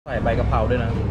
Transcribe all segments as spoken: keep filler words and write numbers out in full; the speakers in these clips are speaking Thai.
ใส่ใบกะเพราด้วยนะ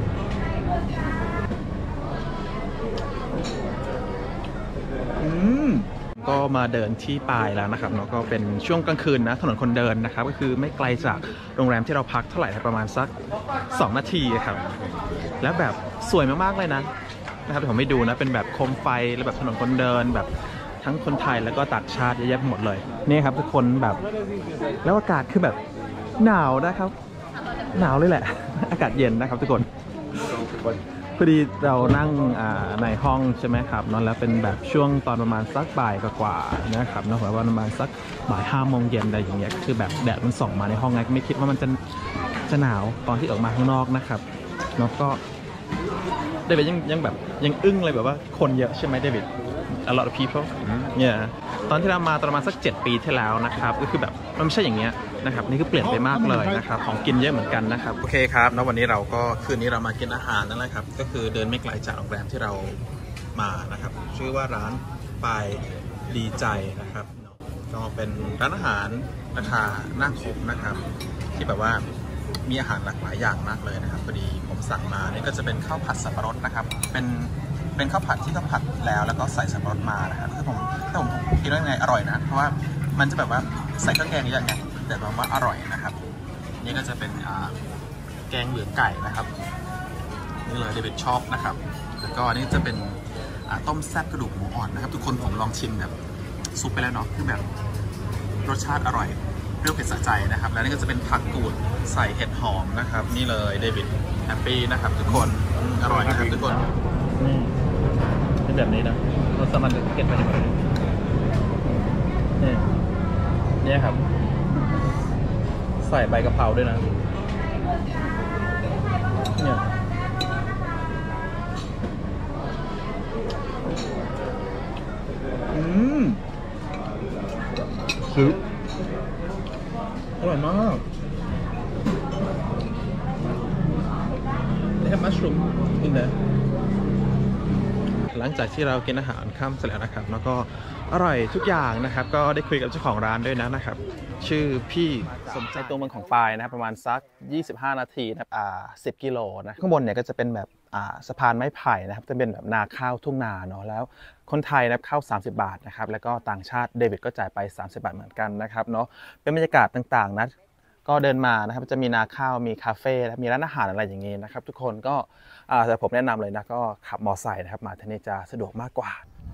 อืมก็มาเดินที่ปายแล้วนะครับแล้วก็เป็นช่วงกลางคืนนะถนนคนเดินนะครับก็คือไม่ไกลจากโรงแรมที่เราพักเท่าไหร่ประมาณสักสองนาทีครับแล้วแบบสวยมากๆเลยนะนะครับผมไม่ดูนะเป็นแบบโคมไฟแล้วแบบถนนคนเดินแบบทั้งคนไทยแล้วก็ต่างชาติเยอะแยะหมดเลยนี่ครับทุกคนแบบแล้วอากาศคือแบบหนาวนะครับหนาวเลยแหละอากาศเย็นนะครับทุกคนพอดีเรานั่งในห้องใช่ไหมครับนอนแล้วเป็นแบบช่วงตอนประมาณสักบ่ายกว่าๆนะครับนะว่าประมาณสักบ่ายห้าโมงเย็นอะไรอย่างเงี้ยคือแบบแดดมันส่องมาในห้องไงก็ไม่คิดว่ามันจะจะหนาวตอนที่ออกมาข้างนอกนะครับแล้วก็เดวิดยังยังแบบยังอึ้งเลยแบบว่าคนเยอะใช่ไหมเดวิด a lot of people เนี่ยตอนที่เรามาประมาณสักเจ็ดปีที่แล้วนะครับก็คือแบบมันไม่ใช่อย่างเงี้ยนะครับนี่คือเปลี่ยนไปมากเลยนะครับของกินเยอะเหมือนกันนะครับโอเคครับแล้ววันนี้เราก็คืนนี้เรามากินอาหารนั่นแหละครับก็คือเดินไม่ไกลจากโรงแรมที่เรามานะครับชื่อว่าร้านปายดีใจนะครับก็เป็นร้านอาหารราคาน่าคุ้มนะครับที่แบบว่ามีอาหารหลากหลายอย่างมากเลยนะครับพอดีผมสั่งมานี่ก็จะเป็นข้าวผัดสับปะรดนะครับเป็นเป็นข้าวผัดที่ต้องผัดแล้วแล้วก็ใส่สับปะรดมานะครับคือผมถ้าผมคิดว่าไงอร่อยนะเพราะว่ามันจะแบบว่าใส่เครื่องแกงเยอะไงแต่แบบว่าอร่อยนะครับนี่ก็จะเป็นแกงเหลืองไก่นะครับนี่เลยเดวิดชอบนะครับแล้วก็นี่จะเป็นต้มแซ่บกระดูกหมูอ่อนนะครับทุกคนผมลองชิมแบบซุปไปแล้วเนาะคือแบบรสชาติอร่อยเปรี้ยวเผ็ดสะใจนะครับแล้วนี่ก็จะเป็นผักกูดใส่เห็ดหอมนะครับนี่เลยเดวิดแฮปปี้นะครับทุกคนอร่อยนะครับทุกคนนี่เป็นแบบนี้นะเราสามารถเก็บไปได้ไหมนี่นี่ครับใส่ใบกะเพราด้วยนะเนี่ยอืมคืออร่อยมากนี่ครับมัชรูมอินเดอหลังจากที่เรากินอาหารค่ำเสร็จแล้วนะครับแล้วก็อร่อยทุกอย่างนะครับก็ได้คุยกับเจ้าของร้านด้วยนะนะครับชื่อพี่สมใจตัวเมืองของปายนะครับประมาณสักยี่สิบห้านาทีนะครับอ่าสิบกิโลนะข้างบนเนี่ยก็จะเป็นแบบอ่าสะพานไม้ไผ่นะครับจะเป็นแบบนาข้าวทุ่งนาเนาะแล้วคนไทยนะครับเข้าสามสิบบาทนะครับแล้วก็ต่างชาติเดวิดก็จ่ายไปสามสิบบาทเหมือนกันนะครับเนาะเป็นบรรยากาศต่างๆนะก็เดินมานะครับจะมีนาข้าวมีคาเฟ่มีร้านอาหารอะไรอย่างนี้นะครับทุกคนก็แต่ผมแนะนำเลยนะก็ขับมอเตอร์ไซค์นะครับมาที่นี่จะสะดวกมากกว่า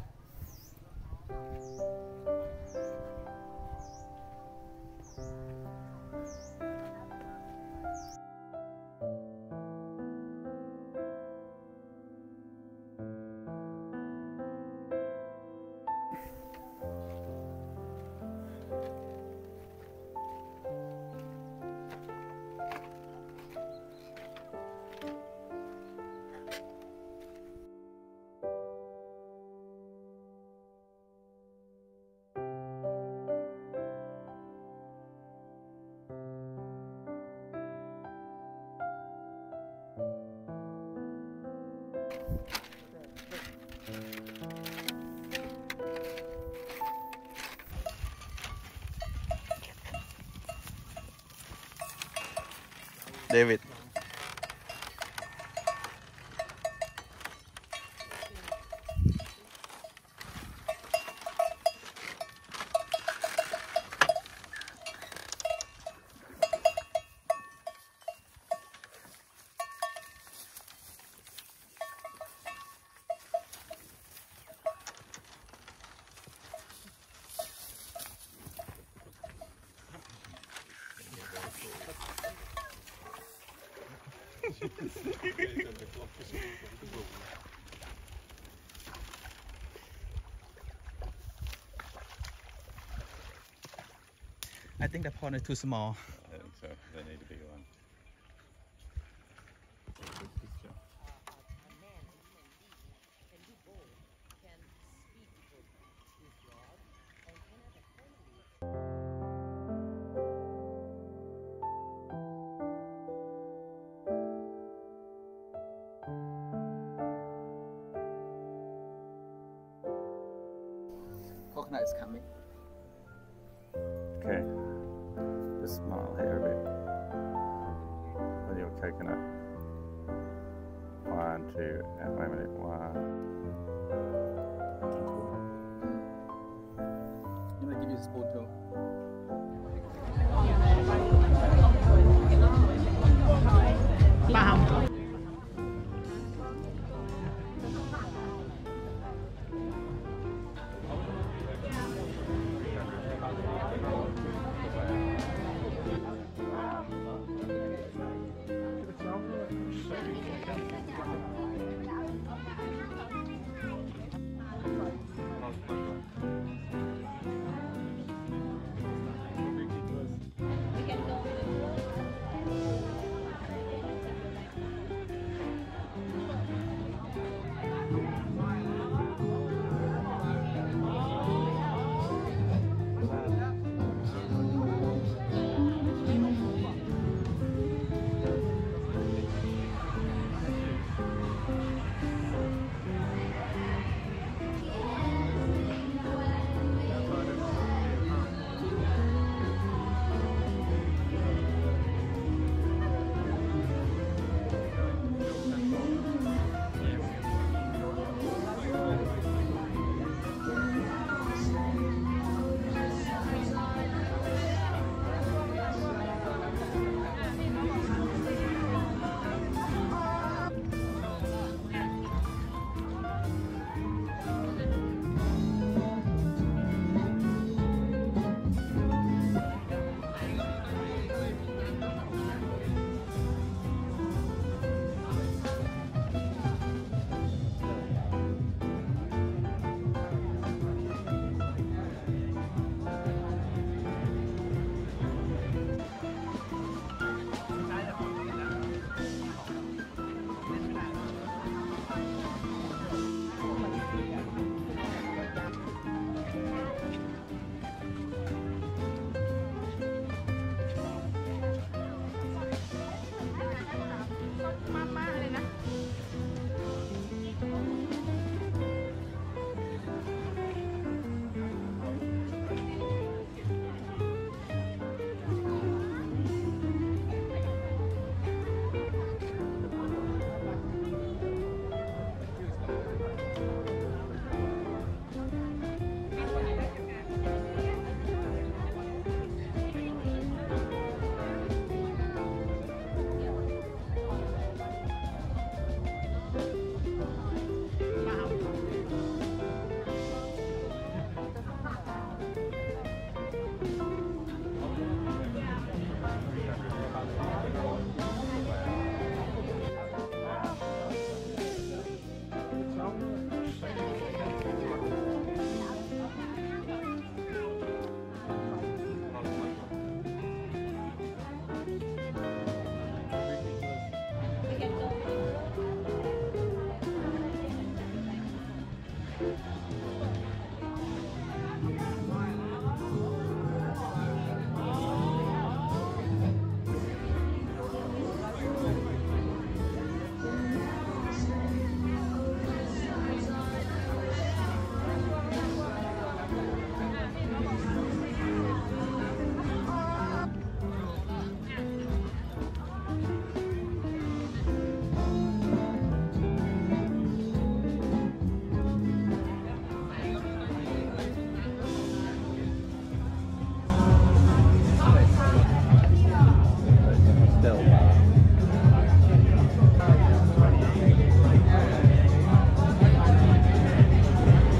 เดวิดI think the pond is too small. I think so. They need a bigger one. Coconut is coming. Okay. Just smile here a bit with your coconut. to uh, wait a minute. Wow. I'm gonna give you this photo.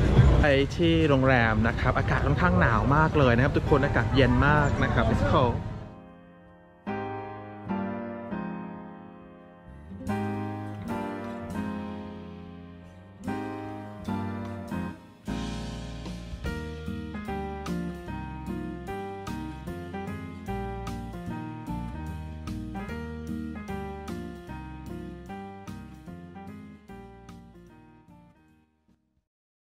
ที่โรงแรมนะครับอากาศค่อนข้างหนาวมากเลยนะครับทุกคนอากาศเย็นมากนะครับ It's cold